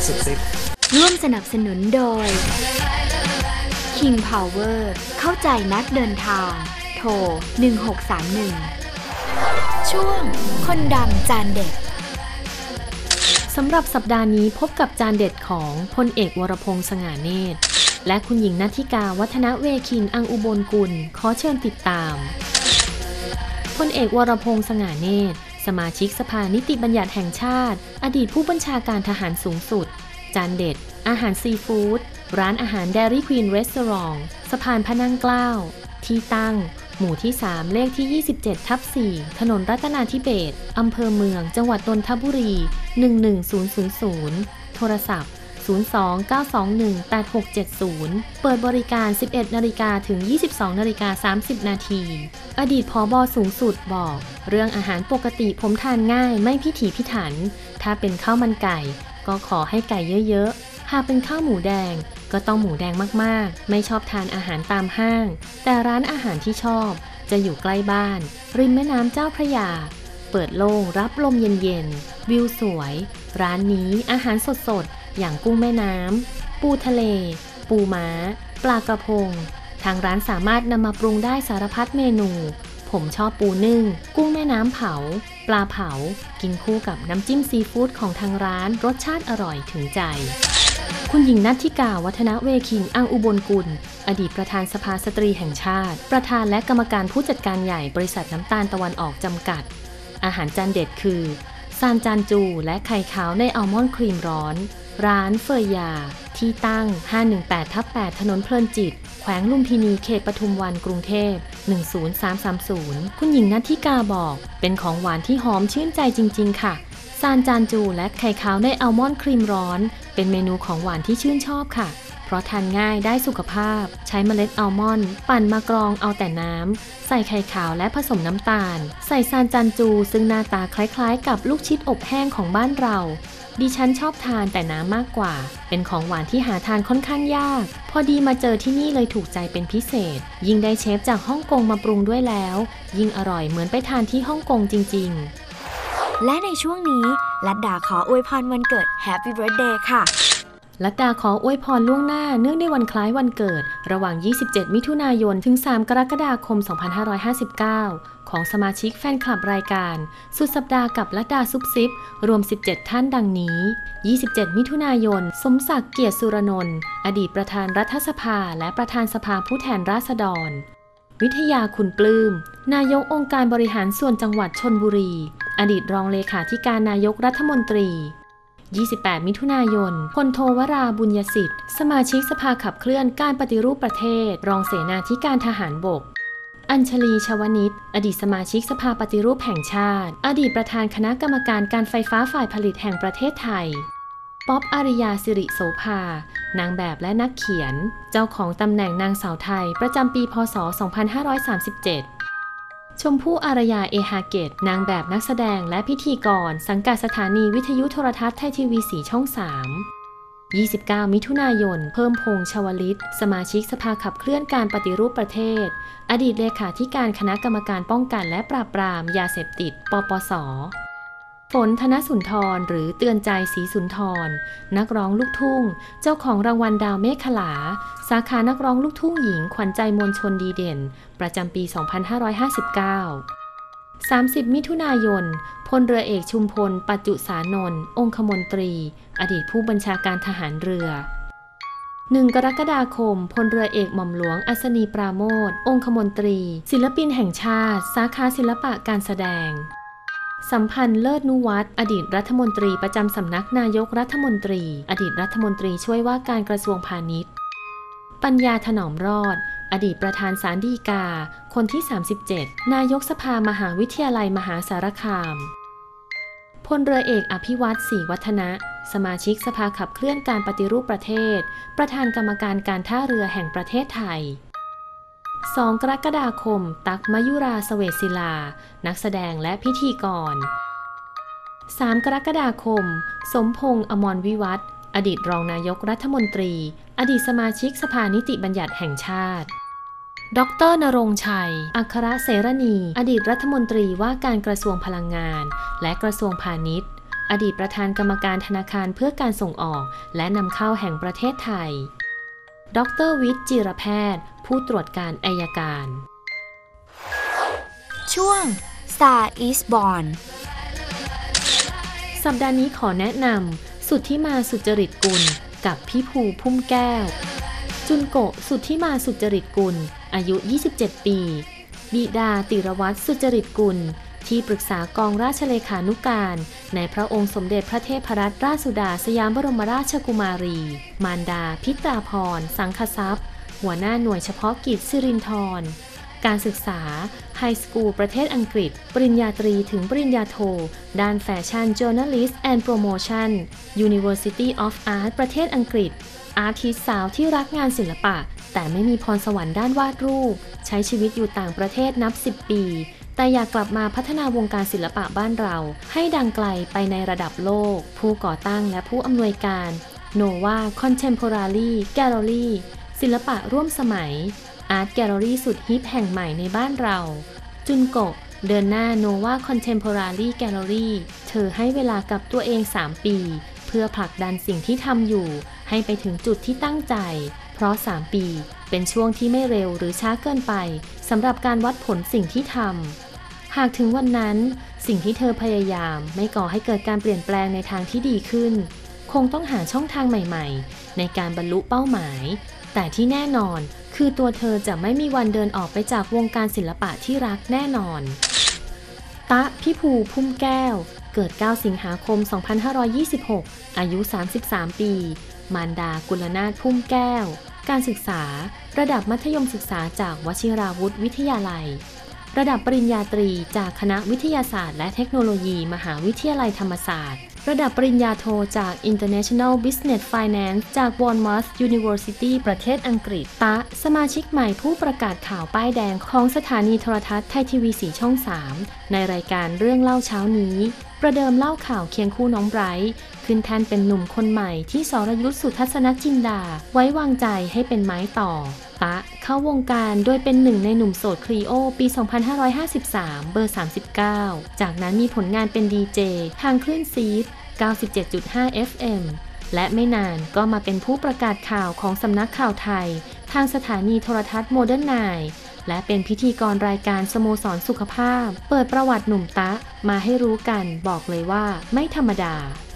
สุดซิปร่วมสนับสนุนโดย King Power เข้าใจนักเดินทางโทร1631ช่วงคนดังจานเด็ดสำหรับสัปดาห์นี้พบกับจานเด็ดของพลเอกวรพงษ์สง่าเนตรและคุณหญิงณัฐิกาวัฒนเวคินอังอุบลกุลขอเชิญติดตามพลเอกวรพงษ์สง่าเนตรสมาชิกสภานิติบัญญัติแห่งชาติอดีตผู้บัญชาการทหารสูงสุดจานเด็ดอาหารซีฟู้ดร้านอาหาร Dairy Queen Restaurant สะพานพระนั่งเกล้าที่ตั้งหมู่ที่ 3 เลขที่ 27/4 ถนนรัตนาธิเบศรอำเภอเมืองจังหวัดนนทบุรี 11000 โทรศัพท์ 02-921-8670 เปิดบริการ 11 นาฬิกาถึง 22 นาฬิกา 30 นาทีอดีตผบ.สูงสุดบอกเรื่องอาหารปกติผมทานง่ายไม่พิถีพิถันถ้าเป็นข้าวมันไก่ก็ขอให้ไก่เยอะๆหากเป็นข้าวหมูแดงก็ต้องหมูแดงมากๆไม่ชอบทานอาหารตามห้างแต่ร้านอาหารที่ชอบจะอยู่ใกล้บ้านริมแม่น้ำเจ้าพระยาเปิดโล่งรับลมเย็นๆวิวสวยร้านนี้อาหารสดๆอย่างกุ้งแม่น้ำปูทะเลปูม้าปลากระพงทางร้านสามารถนำมาปรุงได้สารพัดเมนูผมชอบปูนึ่งกุ้งแม่น้ำเผาปลาเผากินคู่กับน้ำจิ้มซีฟู้ดของทางร้านรสชาติอร่อยถึงใจคุณหญิงณัฐิกาวัฒนเวคินอังอุบลกุลอดีตประธานสภาสตรีแห่งชาติประธานและกรรมการผู้จัดการใหญ่บริษัทน้ำตาลตะวันออกจำกัดอาหารจานเด็ดคือซานจานจูและไข่ขาวในอัลมอนด์ครีมร้อนร้านเฟยยาที่ตั้ง 518/8 ถนนเพลินจิตแขวงลุมพินีเขตปทุมวันกรุงเทพ10330คุณหญิงณัฐิกาบอกเป็นของหวานที่หอมชื่นใจจริงๆค่ะซานจานจูและไข่ขาวในอัลมอนด์ครีมร้อนเป็นเมนูของหวานที่ชื่นชอบค่ะเพราะทานง่ายได้สุขภาพใช้เมล็ดอัลมอนด์ปั่นมากรองเอาแต่น้ำใส่ไข่ขาวและผสมน้ำตาลใส่ซานจานจูซึ่งหน้าตาคล้ายๆกับลูกชิดอบแห้งของบ้านเราดิฉันชอบทานแต่น้ำมากกว่าเป็นของหวานที่หาทานค่อนข้างยากพอดีมาเจอที่นี่เลยถูกใจเป็นพิเศษยิ่งได้เชฟจากฮ่องกงมาปรุงด้วยแล้วยิ่งอร่อยเหมือนไปทานที่ฮ่องกงจริงๆและในช่วงนี้ลัดดาขออวยพรวันเกิด Happy Birthday ค่ะลัดดาขออวยพรล่วงหน้าเนื่องในวันคล้ายวันเกิดระหว่าง27 มิถุนายนถึง 3 กรกฎาคม 2559 ของสมาชิกแฟนคลับรายการสุดสัปดาห์กับลัดดาซุปซิปรวม 17 ท่านดังนี้ 27 มิถุนายนสมศักดิ์เกียรติสุรนนท์อดีตประธานรัฐสภาและประธานสภาผู้แทนราษฎรวิทยาคุณปลื้มนายกองค์การบริหารส่วนจังหวัดชลบุรีอดีตรองเลขาธิการนายกรัฐมนตรี28 มิถุนายนพลโทวราบุญยสิทธิ์สมาชิกสภาขับเคลื่อนการปฏิรูปประเทศรองเสนาธิการทหารบกอัญชลีชวนิชอดีตสมาชิกสภาปฏิรูปแห่งชาติอดีตประธานคณะกรรมการการไฟฟ้าฝ่ายผลิตแห่งประเทศไทยป๊อบอาริยาสิริโสภานางแบบและนักเขียนเจ้าของตำแหน่งนางสาวไทยประจำปีพ.ศ. 2537ชมพู่อารยาเอฮาเกตนางแบบนักแสดงและพิธีกรสังกัดสถานีวิทยุโทรทัศน์ไทยทีวี4ช่อง3 29 มิถุนายนเพิ่มพงษ์ชวลิตสมาชิกสภาขับเคลื่อนการปฏิรูปประเทศอดีตเลขาธิการคณะกรรมการป้องกันและปราบปรามยาเสพติดปปส.ฝนธนสุนทรหรือเตือนใจศรีสุนทรนักร้องลูกทุ่งเจ้าของรางวัลดาวเมฆขลาสาขานักร้องลูกทุ่งหญิงขวัญใจมวลชนดีเด่นประจำปี 2559 30 มิถุนายนพลเรือเอกชุมพลปัจจุสานนท์องคมนตรีอดีตผู้บัญชาการทหารเรือ1 กรกฎาคมพลเรือเอกหม่อมหลวงอัศนีปราโมทองคมนตรีศิลปินแห่งชาติสาขาศิลปะการแสดงสัมพันธ์เลิศนุวัฒน์อดีตรัฐมนตรีประจำสำนักนายกรัฐมนตรีอดีตรัฐมนตรีช่วยว่าการกระทรวงพาณิชย์ปัญญาถนอมรอดอดีตประธานศาลฎีกาคนที่ 37 นายกสภามหาวิทยาลัยมหาสารคามพลเรือเอกอภิวัตรศรีวัฒนะสมาชิกสภาขับเคลื่อนการปฏิรูปประเทศประธานกรรมการการท่าเรือแห่งประเทศไทย2 กรกฎาคมตั๊กมยุราเสวตศิลานักแสดงและพิธีกร3 กรกฎาคมสมพงษ์อมรวิวัฒน์อดีตรองนายกรัฐมนตรีอดีตสมาชิกสภานิติบัญญัติแห่งชาติดร.ณรงค์ชัยอัครเสรณีอดีตรัฐมนตรีว่าการกระทรวงพลังงานและกระทรวงพาณิชย์อดีตประธานกรรมการธนาคารเพื่อการส่งออกและนำเข้าแห่งประเทศไทยดร.วิทย์ จิรแพทย์ผู้ตรวจการอัยการช่วง Star is Born สัปดาห์นี้ขอแนะนำสุทธิมาสุจริตกุลกับพี่ภูพุ่มแก้วจุนโกะสุทธิมาสุจริตกุลอายุ 27 ปีบิดาติรวัตรสุจริตกุลที่ปรึกษากองราชเลขานุการในพระองค์สมเด็จพระเทพรัตนราชสุดาสยามบรมราชกุมารีมารดาพิตราพรสังคทรัพย์หัวหน้าหน่วยเฉพาะกิจสิรินธรการศึกษาไฮสคูลประเทศอังกฤษปริญญาตรีถึงปริญญาโทด้านแฟชั่น Journalist and Promotion University of Art ประเทศอังกฤษอาร์ติสต์สาวที่รักงานศิลปะแต่ไม่มีพรสวรรค์ด้านวาดรูปใช้ชีวิตอยู่ต่างประเทศนับ10 ปีแต่อยากกลับมาพัฒนาวงการศิลปะบ้านเราให้ดังไกลไปในระดับโลกผู้ก่อตั้งและผู้อำนวยการ Nova Contemporary Gallery ศิลปะร่วมสมัยอาร์ตแกลเลอรี่สุดฮิปแห่งใหม่ในบ้านเราจุนโกะเดินหน้า Nova Contemporary Gallery เธอให้เวลากับตัวเอง3 ปีเพื่อผลักดันสิ่งที่ทำอยู่ให้ไปถึงจุดที่ตั้งใจเพราะ3 ปีเป็นช่วงที่ไม่เร็วหรือช้าเกินไปสำหรับการวัดผลสิ่งที่ทำหากถึงวันนั้นสิ่งที่เธอพยายามไม่ก่อให้เกิดการเปลี่ยนแปลงในทางที่ดีขึ้นคงต้องหาช่องทางใหม่ๆในการบรรลุเป้าหมายแต่ที่แน่นอนคือตัวเธอจะไม่มีวันเดินออกไปจากวงการศิลปะที่รักแน่นอนตะพิภูพุ่มแก้วเกิด9 สิงหาคม 2526 อายุ 33 ปีมารดากุลนาถพุ่มแก้วการศึกษาระดับมัธยมศึกษาจากวชิราวุธวิทยาลัยระดับปริญญาตรีจากคณะวิทยาศาสตร์และเทคโนโลยีมหาวิทยาลัยธรรมศาสตร์ระดับปริญญาโทจาก International Business Finance จาก Bournemouth University ประเทศอังกฤษตะสมาชิกใหม่ผู้ประกาศข่าวป้ายแดงของสถานีโทรทัศน์ไทยทีวี4ช่อง 3ในรายการเรื่องเล่าเช้านี้ประเดิมเล่าข่าวเคียงคู่น้องไบรท์ขึ้นแทนเป็นหนุ่มคนใหม่ที่สรยุทธสุทัศนจินดาไว้วางใจให้เป็นไม้ต่อตะเข้าวงการโดยเป็นหนึ่งในหนุ่มโสดคลีโอปี 2553 เบอร์ 39 จากนั้นมีผลงานเป็นดีเจทางคลื่นซีด 97.5 FM และไม่นานก็มาเป็นผู้ประกาศข่าวของสำนักข่าวไทยทางสถานีโทรทัศน์โมเดิร์นไนน์และเป็นพิธีกรรายการสโมสรสุขภาพเปิดประวัติหนุ่มตะมาให้รู้กันบอกเลยว่าไม่ธรรมดา